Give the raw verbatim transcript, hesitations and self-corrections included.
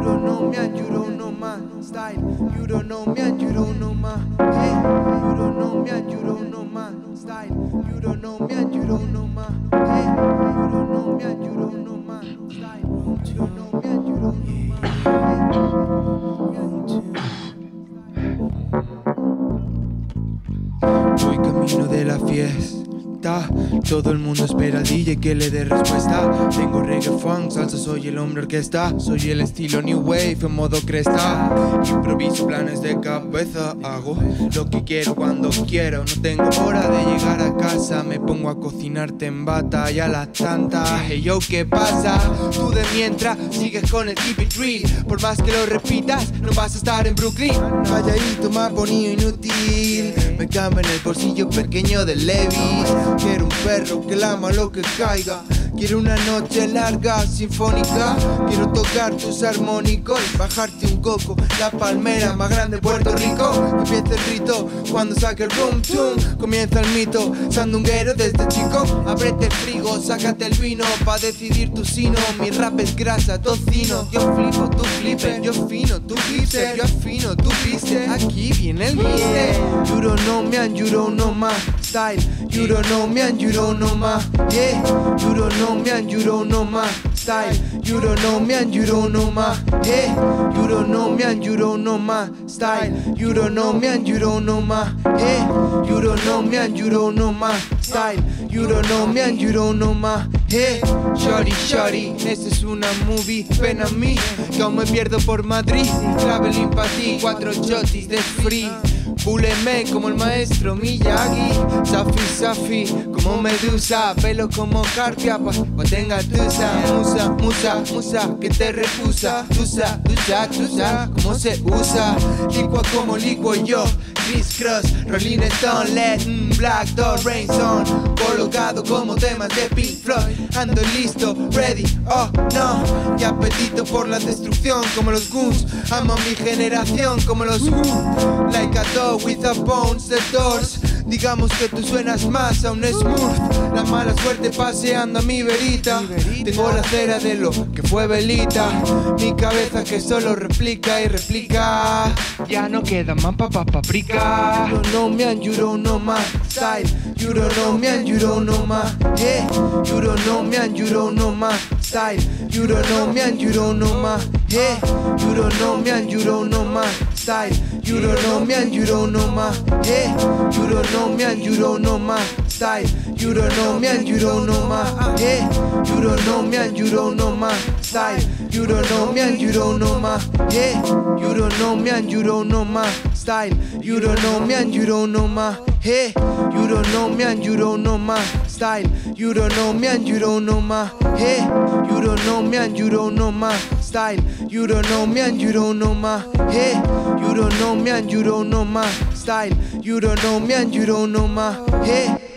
don't know me and you don't know my style. You don't know me and you don't know my hey. You don't know me and you don't know my style. You don't know me and you don't know my hey. You don't know me and you don't know my style. You don't know me and you don't know my hey. Voy camino de la fiesta. Todo el mundo espera al D J que le dé respuesta. Tengo reggae, funk, salsa, soy el hombre orquesta. Soy el estilo new wave en modo cresta. Improviso planes de cabeza. Hago lo que quiero cuando quiero. No tengo hora de llegar a casa. Me pongo a cocinarte en bata y a las tantas. Hey yo, ¿qué pasa? Tú de mientras sigues con el keep it real. Por más que lo repitas, no vas a estar en Brooklyn. Calladito, más bonito, inútil. Me cabe en el bolsillo pequeño de Levi's. Quiero un perro que lama lo que caiga. Quiero una noche larga, sinfónica. Quiero tocar tus armónicos, bajarte un coco, la palmera más grande de Puerto Rico. Que empiece el rito cuando saque el boom tune. Comienza el mito, sandunguero desde chico. Ábrete el frigo, sácate el vino pa' decidir tu sino. Mi rap es grasa, tocino. Yo flipo, tú flipes. Yo fino, tú flipes. Yo afino, tú viste. Aquí viene el mister. You don't know me and you don't know my style. You don't know me and you don't know my yeah. You don't know me and you don't know my style. You don't know me and you don't know my yeah. You don't know me and you don't know my style. You don't know me and you don't know my yeah. You don't know me and you don't know my style. You don't know me and you don't know my yeah. Shorty, shorty, esta es una movie. Ven a mí, que aún me pierdo por Madrid. Traveling pa' ti, cuatro chotis de free. Púleme como el maestro Miyagi. Safi, Safi, como Medusa. Pelo como Carpia, pa, pa tenga tusa. Musa, musa, musa, que te repusa. Tusa, tusa, tusa, como se usa. Licua como licuo yo. Criss Cross, Rolling Stone, L E D, mm, Black Dog, Rain Zone. Colocado como temas de Pink Floyd. Ando listo, ready, oh no. Y apetito por la destrucción como los Goons. Amo a mi generación como los Who. Like a dog with a bones, the doors. Digamos que tú suenas más a un smooth. La mala suerte paseando a mi verita. Tengo la cera de lo que fue velita. Mi cabeza que solo replica y replica. Ya no queda más pa' pa' paprika. You don't know me and you don't know my style. You don't know me and you don't know my yeah. You don't know me and you don't know my style. You don't know me and you don't know my yeah. You don't know me and you don't know my style. You don't know me and you don't know my yeah. You don't know me and you don't know my style. You don't know me and you don't know my yeah. You don't know me and you don't know my style. You don't know me and you don't know my yeah. You don't know me and you don't know my style. You don't know me and you don't know my yeah. You don't know me and you don't know my style. You don't know me and you don't know my yeah. You don't know me and you don't know my style. You don't know me and you don't know my yeah. You don't know me and you don't know my style. You don't know me and you don't know my yeah.